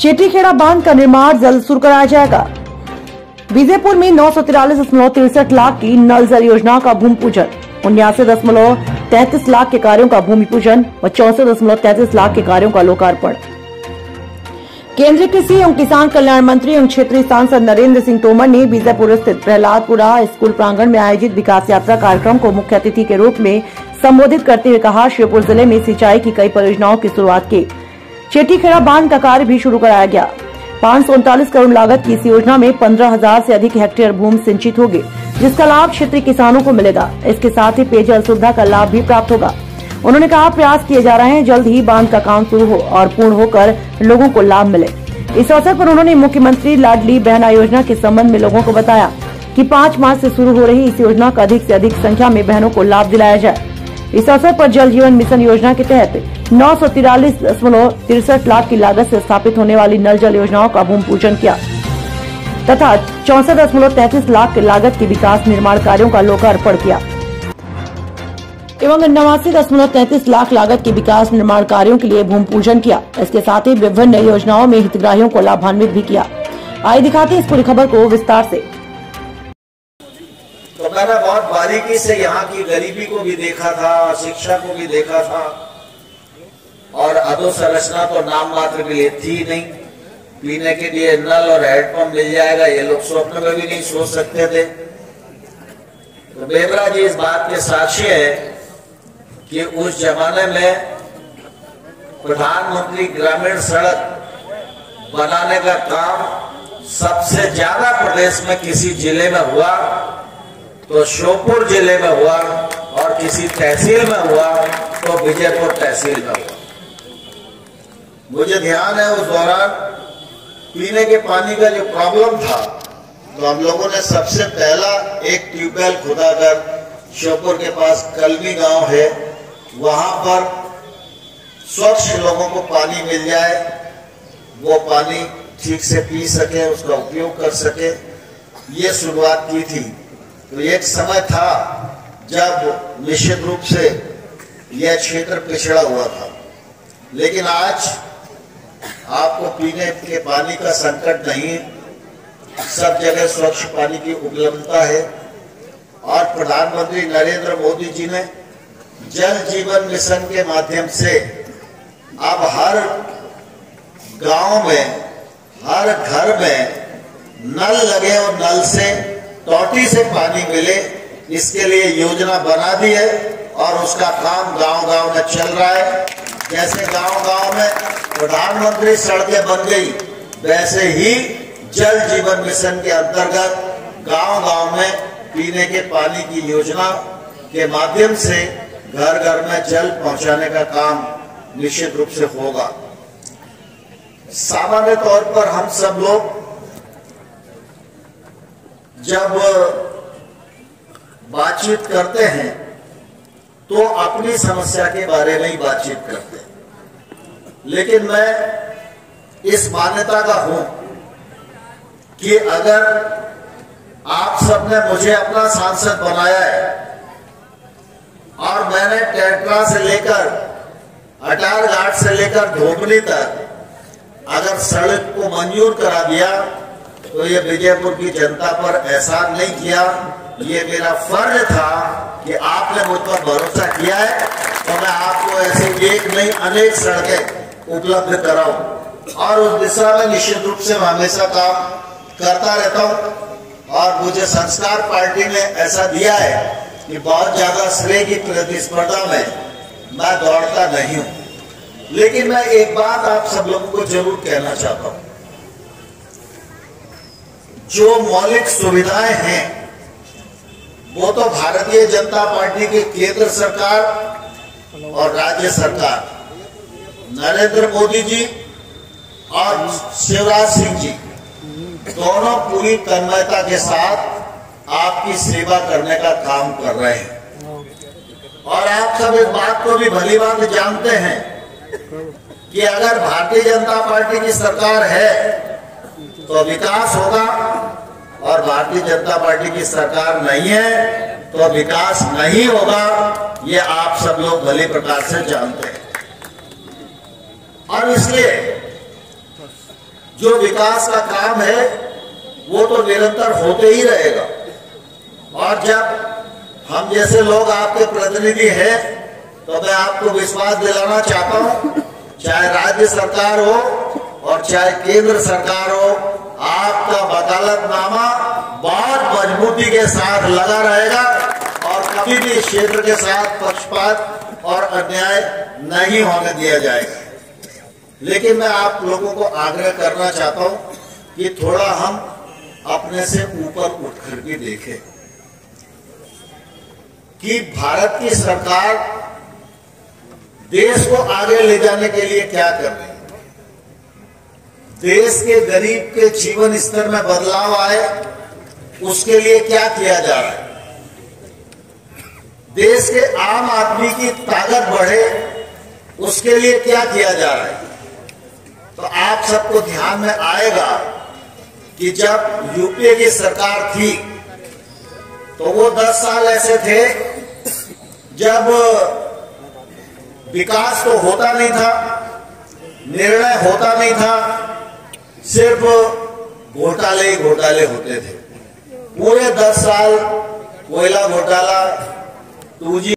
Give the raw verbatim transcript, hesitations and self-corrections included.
चेटीखेड़ा बांध का निर्माण जल्द शुरू कराया जाएगा। विजयपुर में नौ सौ तिरालीस दशमलव तिरसठ लाख की नल जल योजना का भूमि पूजन, उन्यासी दशमलव तैतीस लाख के कार्यों का भूमि पूजन व चौसठ दशमलव तैतीस लाख के कार्यों का लोकार्पण। केंद्रीय कृषि एवं किसान कल्याण मंत्री एवं क्षेत्रीय सांसद नरेंद्र सिंह तोमर ने बीजापुर स्थित प्रहलादपुरा स्कूल प्रांगण में आयोजित विकास यात्रा कार्यक्रम को मुख्य अतिथि के रूप में संबोधित करते हुए कहा, श्योपुर जिले में सिंचाई की कई परियोजनाओं की शुरुआत की। चेटीखेड़ा बांध का कार्य भी शुरू कराया गया। पाँच सौ उनतालीस करोड़ लागत की इस योजना में पंद्रह हजार से अधिक हेक्टेयर भूमि सिंचित होगी, जिसका लाभ क्षेत्रीय किसानों को मिलेगा। इसके साथ ही पेयजल सुविधा का लाभ भी प्राप्त होगा। उन्होंने कहा, प्रयास किए जा रहे हैं, जल्द ही बांध का काम शुरू हो और पूर्ण होकर लोगों को लाभ मिले। इस अवसर पर उन्होंने मुख्यमंत्री लाडली बहना योजना के संबंध में लोगों को बताया कि पाँच मार्च से शुरू हो रही इस योजना का अधिक से अधिक संख्या में बहनों को लाभ दिलाया जाए। इस अवसर पर जल जीवन मिशन योजना के तहत नौ सौ तिरालीस दशमलव तिरसठ लाख की लागत से स्थापित होने वाली नल जल योजनाओं का भूमि पूजन किया तथा चौसठ दशमलव तैतीस लाख की लागत के विकास निर्माण कार्यों का लोकार्पण किया एवं नवासी दशमलव तैतीस लाख लागत के विकास निर्माण कार्यों के लिए भूमि पूजन किया। इसके साथ ही विभिन्न योजनाओं में हितग्राहियों को लाभान्वित भी किया। आइए दिखाते हैं इस पूरी खबर को विस्तार से। तो मैंने बहुत बारीकी से यहाँ की गरीबी को भी देखा था, शिक्षा को भी देखा था, और अधोसंरचना तो नाम मात्र के लिए थी नहीं। पीने के लिए नल और हैंडपंप मिल जाएगा, ये लोग स्वप्न में भी नहीं सोच सकते थे। तो बेबरा जी इस बात के साक्षी है कि उस जमाने में प्रधानमंत्री ग्रामीण सड़क बनाने का काम सबसे ज्यादा प्रदेश में किसी जिले में हुआ तो श्योपुर जिले में हुआ, और किसी तहसील में हुआ तो विजयपुर तहसील में हुआ। मुझे ध्यान है उस दौरान पीने के पानी का जो प्रॉब्लम था, तो हम लोगों ने सबसे पहला एक ट्यूबवेल खुदाकर श्योपुर के पास कलमी गांव है, वहां पर स्वच्छ लोगों को पानी मिल जाए, वो पानी ठीक से पी सके, उसका उपयोग कर सके, ये शुरुआत की थी। तो एक समय था जब निश्चित रूप से यह क्षेत्र पिछड़ा हुआ था, लेकिन आज आपको पीने के पानी का संकट नहीं, सब जगह स्वच्छ पानी की उपलब्धता है। और प्रधानमंत्री नरेंद्र मोदी जी ने जल जीवन मिशन के माध्यम से अब हर गांव में, हर घर में नल लगे और नल से टोटी से पानी मिले, इसके लिए योजना बना दी है और उसका काम गांव-गांव में चल रहा है। जैसे गांव-गांव में प्रधानमंत्री सड़कें बन गई, वैसे ही जल जीवन मिशन के अंतर्गत गांव-गांव में पीने के पानी की योजना के माध्यम से घर घर में जल पहुंचाने का काम निश्चित रूप से होगा। सामान्य तौर पर हम सब लोग जब बातचीत करते हैं तो अपनी समस्या के बारे में ही बातचीत करते हैं, लेकिन मैं इस मान्यता का हूं कि अगर आप सबने मुझे अपना सांसद बनाया है और मैंने टेट्रा से लेकर अटार घाट से लेकर धोबनी तक अगर सड़क को मंजूर करा दिया, तो ये विजयपुर की जनता पर एहसान नहीं किया, ये मेरा फर्ज था कि आपने मुझ पर भरोसा किया है तो मैं आपको ऐसे एक नहीं अनेक सड़कें उपलब्ध कराऊं, और उस दिशा में निश्चित रूप से हमेशा काम करता रहता हूं। और मुझे संस्कार पार्टी ने ऐसा दिया है कि बहुत ज्यादा श्रेय की प्रतिस्पर्धा में मैं दौड़ता नहीं हूं, लेकिन मैं एक बात आप सब लोगों को जरूर कहना चाहता हूं, जो मौलिक सुविधाएं हैं वो तो भारतीय जनता पार्टी की केंद्र सरकार और राज्य सरकार, नरेंद्र मोदी जी और शिवराज सिंह जी दोनों पूरी तन्मयता के साथ आपकी सेवा करने का काम कर रहे हैं। और आप सब इस बात को भी भली बात जानते हैं कि अगर भारतीय जनता पार्टी की सरकार है तो विकास होगा, और भारतीय जनता पार्टी की सरकार नहीं है तो विकास नहीं होगा, ये आप सब लोग भली प्रकार से जानते हैं। और इसलिए जो विकास का काम है वो तो निरंतर होते ही रहेगा। और जब हम जैसे लोग आपके प्रतिनिधि हैं तो मैं आपको विश्वास दिलाना चाहता हूं, चाहे राज्य सरकार हो और चाहे केंद्र सरकार हो, आपका वकालतनामा बहुत मजबूती के साथ लगा रहेगा और कभी भी इस क्षेत्र के साथ पक्षपात और अन्याय नहीं होने दिया जाएगा। लेकिन मैं आप लोगों को आग्रह करना चाहता हूं कि थोड़ा हम अपने से ऊपर उठ करके देखें कि भारत की सरकार देश को आगे ले जाने के लिए क्या कर रही है। देश के गरीब के जीवन स्तर में बदलाव आए उसके लिए क्या किया जा रहा है, देश के आम आदमी की ताकत बढ़े उसके लिए क्या किया जा रहा है। तो आप सबको ध्यान में आएगा कि जब यूपीए की सरकार थी तो वो दस साल ऐसे थे जब विकास तो होता नहीं था, निर्णय होता नहीं था, सिर्फ घोटाले ही घोटाले होते थे। पूरे दस साल कोयला घोटाला, टू जी